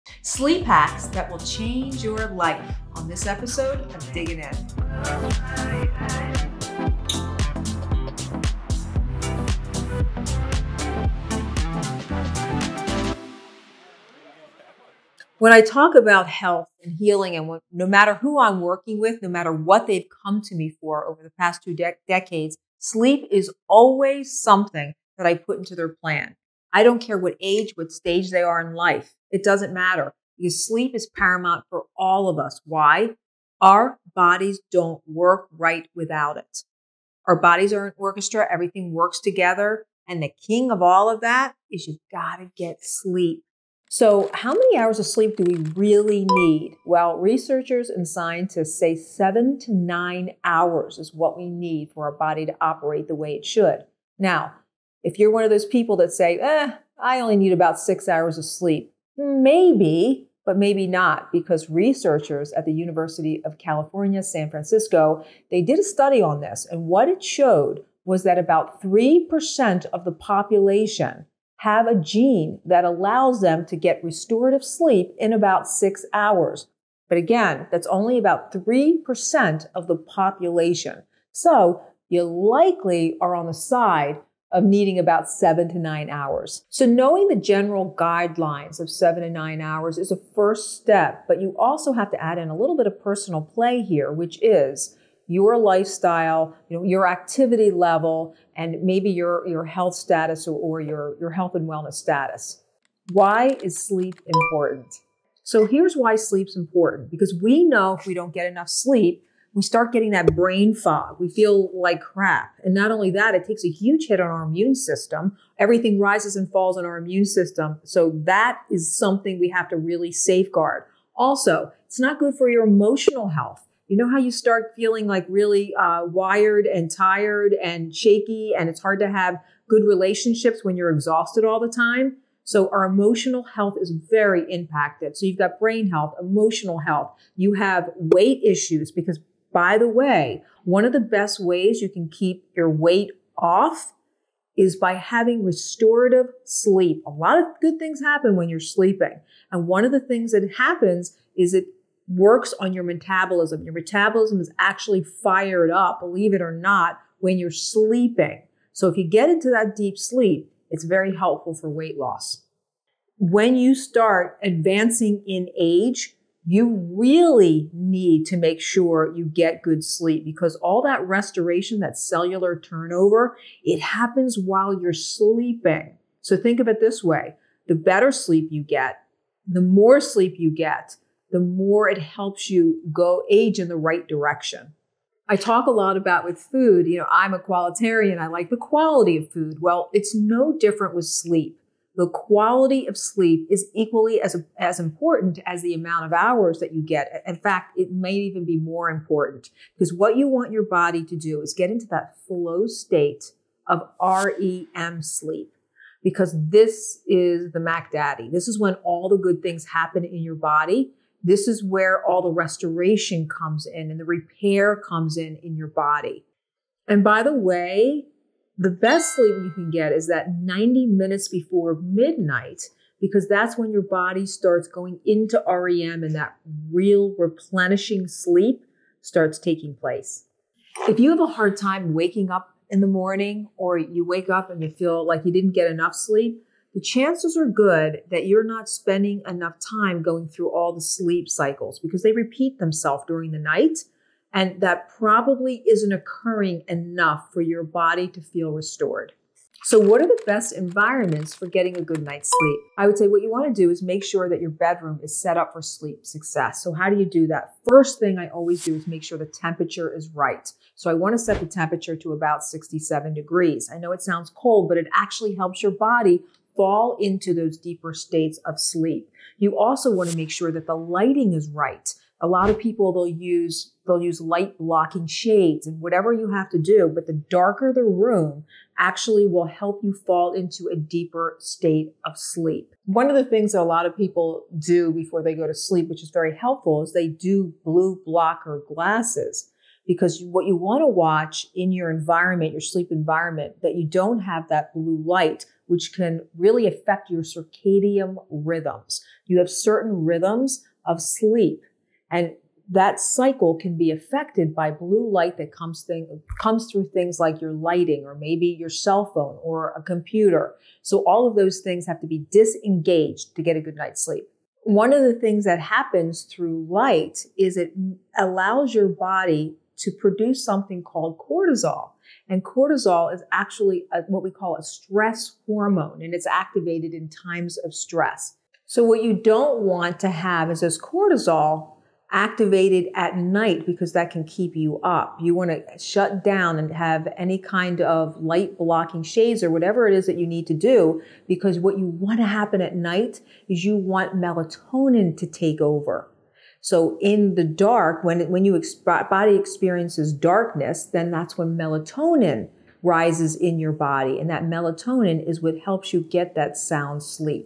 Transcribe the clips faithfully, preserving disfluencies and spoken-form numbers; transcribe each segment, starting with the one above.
Sleep hacks that will change your life on this episode of Digging In. When I talk about health and healing, and what, no matter who I'm working with, no matter what they've come to me for over the past two de- decades, sleep is always something that I put into their plan. I don't care what age, what stage they are in life. It doesn't matter because sleep is paramount for all of us. Why? Our bodies don't work right without it. Our bodies are an orchestra. Everything works together. And the king of all of that is you've got to get sleep. So how many hours of sleep do we really need? Well, researchers and scientists say seven to nine hours is what we need for our body to operate the way it should. Now, if you're one of those people that say, eh, I only need about six hours of sleep, maybe, but maybe not, because researchers at the University of California, San Francisco, they did a study on this. And what it showed was that about three percent of the population have a gene that allows them to get restorative sleep in about six hours. But again, that's only about three percent of the population. So you likely are on the side of needing about seven to nine hours. So knowing the general guidelines of seven to nine hours is a first step, but you also have to add in a little bit of personal play here, which is your lifestyle, you know, your activity level, and maybe your, your health status or, or your, your health and wellness status. Why is sleep important? So here's why sleep's important. Because we know if we don't get enough sleep, we start getting that brain fog. We feel like crap. And not only that, it takes a huge hit on our immune system. Everything rises and falls in our immune system. So that is something we have to really safeguard. Also, it's not good for your emotional health. You know how you start feeling like really uh, wired and tired and shaky, and it's hard to have good relationships when you're exhausted all the time? So our emotional health is very impacted. So you've got brain health, emotional health. You have weight issues because, by the way, one of the best ways you can keep your weight off is by having restorative sleep. A lot of good things happen when you're sleeping. And one of the things that happens is it works on your metabolism. Your metabolism is actually fired up, believe it or not, when you're sleeping. So if you get into that deep sleep, it's very helpful for weight loss. When you start advancing in age, you really need to make sure you get good sleep because all that restoration, that cellular turnover, it happens while you're sleeping. So think of it this way. The better sleep you get, the more sleep you get, the more it helps you go age in the right direction. I talk a lot about with food, you know, I'm a qualitarian. I like the quality of food. Well, it's no different with sleep. The quality of sleep is equally as, as important as the amount of hours that you get. In fact, it may even be more important because what you want your body to do is get into that flow state of R E M sleep. Because this is the Mac Daddy. This is when all the good things happen in your body. This is where all the restoration comes in and the repair comes in in your body. And by the way, the best sleep you can get is that ninety minutes before midnight, because that's when your body starts going into R E M and that real replenishing sleep starts taking place. If you have a hard time waking up in the morning or you wake up and you feel like you didn't get enough sleep, the chances are good that you're not spending enough time going through all the sleep cycles because they repeat themselves during the night. And that probably isn't occurring enough for your body to feel restored. So what are the best environments for getting a good night's sleep? I would say what you want to do is make sure that your bedroom is set up for sleep success. So how do you do that? First thing I always do is make sure the temperature is right. So I want to set the temperature to about sixty-seven degrees. I know it sounds cold, but it actually helps your body fall into those deeper states of sleep. You also want to make sure that the lighting is right. A lot of people, they'll use, they'll use light blocking shades and whatever you have to do, but the darker the room actually will help you fall into a deeper state of sleep. One of the things that a lot of people do before they go to sleep, which is very helpful, is they do blue blocker glasses. because what you want to watch in your environment, your sleep environment, that you don't have that blue light, which can really affect your circadian rhythms. You have certain rhythms of sleep, and that cycle can be affected by blue light that comes, thing, comes through things like your lighting or maybe your cell phone or a computer. So all of those things have to be disengaged to get a good night's sleep. One of the things that happens through light is it allows your body to produce something called cortisol. And cortisol is actually a, what we call a stress hormone, and it's activated in times of stress. So what you don't want to have is this cortisol activated at night, because that can keep you up. You want to shut down and have any kind of light blocking shades or whatever it is that you need to do, because what you want to happen at night is you want melatonin to take over. So in the dark, when, when your body experiences darkness, then that's when melatonin rises in your body. And that melatonin is what helps you get that sound sleep.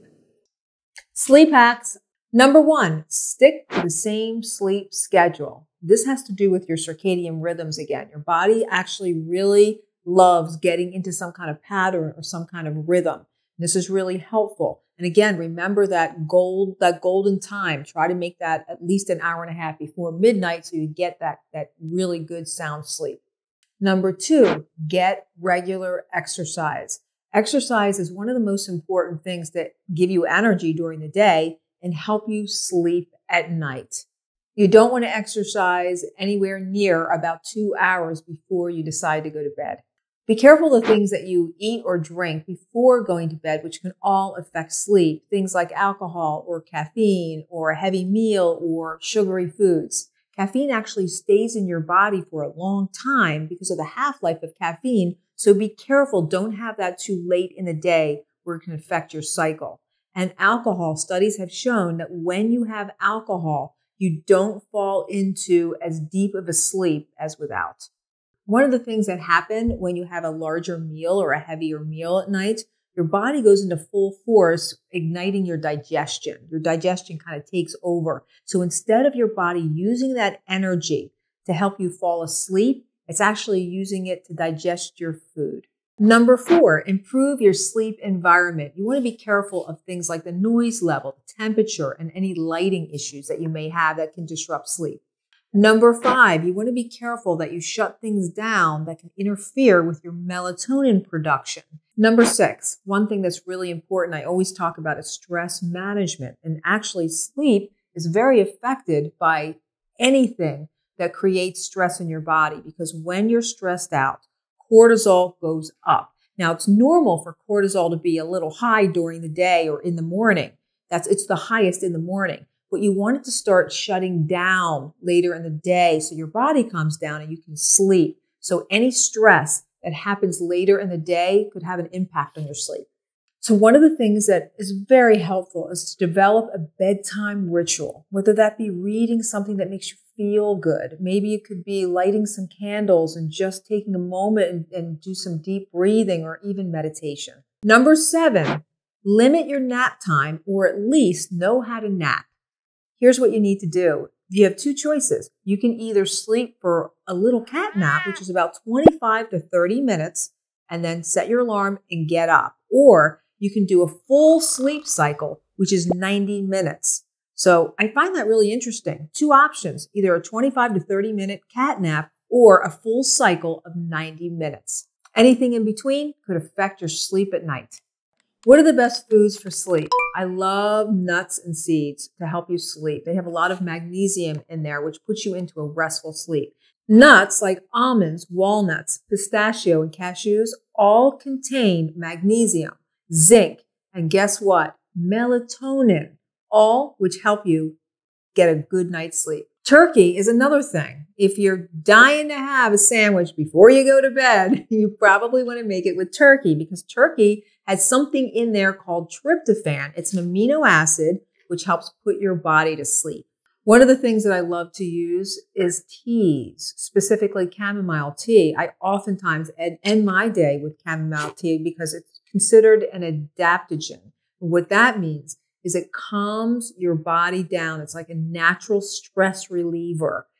Sleep hacks. Number one, stick to the same sleep schedule. This has to do with your circadian rhythms again. Your body actually really loves getting into some kind of pattern or some kind of rhythm. This is really helpful. And again, remember that gold, that golden time. Try to make that at least an hour and a half before midnight so you get that, that really good sound sleep. Number two, get regular exercise. Exercise is one of the most important things that give you energy during the day and help you sleep at night. You don't want to exercise anywhere near about two hours before you decide to go to bed. Be careful of the things that you eat or drink before going to bed, which can all affect sleep. Things like alcohol or caffeine or a heavy meal or sugary foods. Caffeine actually stays in your body for a long time because of the half-life of caffeine. So be careful. Don't have that too late in the day where it can affect your cycle. And alcohol, studies have shown that when you have alcohol, you don't fall into as deep of a sleep as without. One of the things that happen when you have a larger meal or a heavier meal at night, your body goes into full force, igniting your digestion. Your digestion kind of takes over. So instead of your body using that energy to help you fall asleep, it's actually using it to digest your food. Number four, improve your sleep environment. You want to be careful of things like the noise level, the temperature, and any lighting issues that you may have that can disrupt sleep. Number five, you want to be careful that you shut things down that can interfere with your melatonin production. Number six, one thing that's really important, I always talk about, is stress management. And actually, sleep is very affected by anything that creates stress in your body, because when you're stressed out, cortisol goes up. Now, it's normal for cortisol to be a little high during the day or in the morning. That's, it's the highest in the morning. But you want it to start shutting down later in the day so your body calms down and you can sleep. So any stress that happens later in the day could have an impact on your sleep. So one of the things that is very helpful is to develop a bedtime ritual, whether that be reading something that makes you feel good. Maybe it could be lighting some candles and just taking a moment and, and do some deep breathing or even meditation. Number seven, limit your nap time, or at least know how to nap. Here's what you need to do. You have two choices. You can either sleep for a little cat nap, which is about twenty-five to thirty minutes, and then set your alarm and get up. Or you can do a full sleep cycle, which is ninety minutes. So I find that really interesting. Two options, either a twenty-five to thirty minute cat nap or a full cycle of ninety minutes. Anything in between could affect your sleep at night. What are the best foods for sleep? I love nuts and seeds to help you sleep. They have a lot of magnesium in there, which puts you into a restful sleep. Nuts like almonds, walnuts, pistachio, and cashews all contain magnesium, zinc, and guess what? Melatonin, all which help you get a good night's sleep. Turkey is another thing. If you're dying to have a sandwich before you go to bed, you probably want to make it with turkey, because turkey has something in there called tryptophan. It's an amino acid which helps put your body to sleep. One of the things that I love to use is teas, specifically chamomile tea. I oftentimes end my day with chamomile tea because it's considered an adaptogen. What that means is it calms your body down. It's like a natural stress reliever.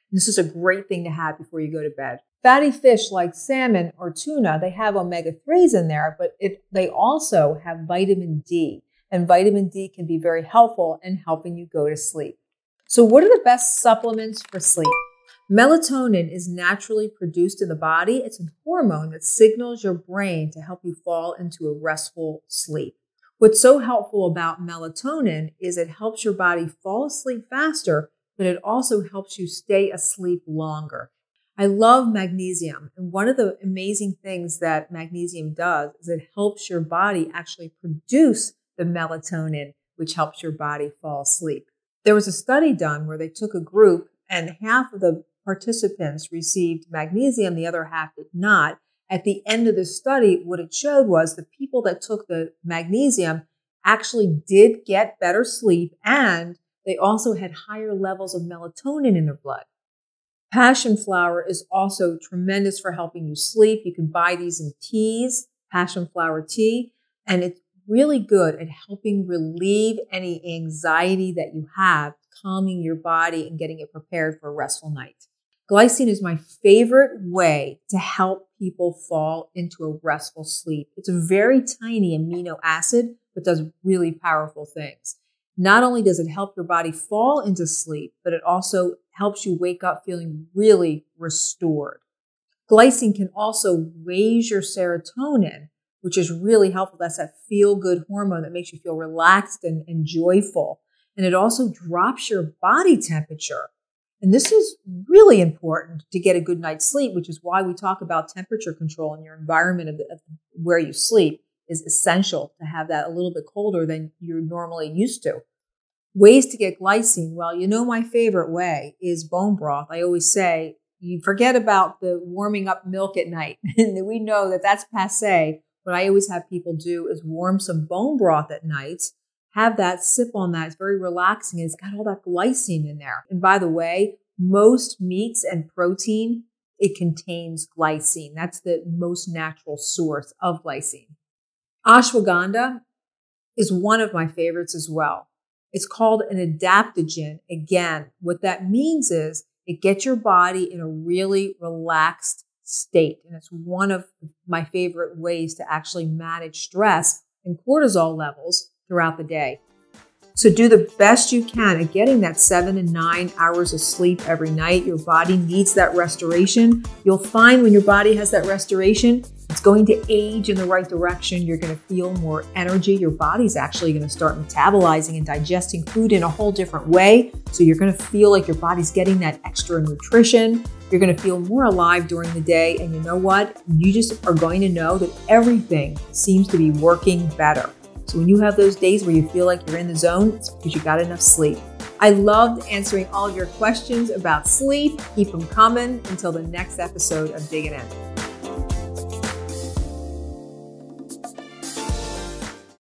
And this is a great thing to have before you go to bed. Fatty fish like salmon or tuna, they have omega threes in there, but it, they also have vitamin D. And vitamin D can be very helpful in helping you go to sleep. So what are the best supplements for sleep? Melatonin is naturally produced in the body. It's a hormone that signals your brain to help you fall into a restful sleep. What's so helpful about melatonin is it helps your body fall asleep faster, but it also helps you stay asleep longer. I love magnesium, and one of the amazing things that magnesium does is it helps your body actually produce the melatonin, which helps your body fall asleep. There was a study done where they took a group and half of the participants received magnesium, the other half did not. At the end of the study, what it showed was the people that took the magnesium actually did get better sleep, and they also had higher levels of melatonin in their blood. Passion flower is also tremendous for helping you sleep. You can buy these in teas, passion flower tea, and it's really good at helping relieve any anxiety that you have, calming your body and getting it prepared for a restful night. Glycine is my favorite way to help people fall into a restful sleep. It's a very tiny amino acid, but does really powerful things. Not only does it help your body fall into sleep, but it also helps you wake up feeling really restored. Glycine can also raise your serotonin, which is really helpful. That's that feel-good hormone that makes you feel relaxed and, and joyful. And it also drops your body temperature. And this is really important to get a good night's sleep, which is why we talk about temperature control in your environment of, the, of where you sleep is essential to have that a little bit colder than you're normally used to. Ways to get glycine. Well, you know, my favorite way is bone broth. I always say, you forget about the warming up milk at night. And we know that that's passé. What I always have people do is warm some bone broth at night, have that, sip on that. It's very relaxing. And it's got all that glycine in there. And by the way, most meats and protein, it contains glycine. That's the most natural source of glycine. Ashwagandha is one of my favorites as well. It's called an adaptogen. Again, what that means is it gets your body in a really relaxed state. And it's one of my favorite ways to actually manage stress and cortisol levels throughout the day. So do the best you can at getting that seven and nine hours of sleep every night. Your body needs that restoration. You'll find when your body has that restoration, it's going to age in the right direction. You're going to feel more energy. Your body's actually going to start metabolizing and digesting food in a whole different way. So you're going to feel like your body's getting that extra nutrition. You're going to feel more alive during the day. And you know what? You just are going to know that everything seems to be working better. So when you have those days where you feel like you're in the zone, it's because you got enough sleep. I loved answering all of your questions about sleep. Keep them coming until the next episode of Digging In.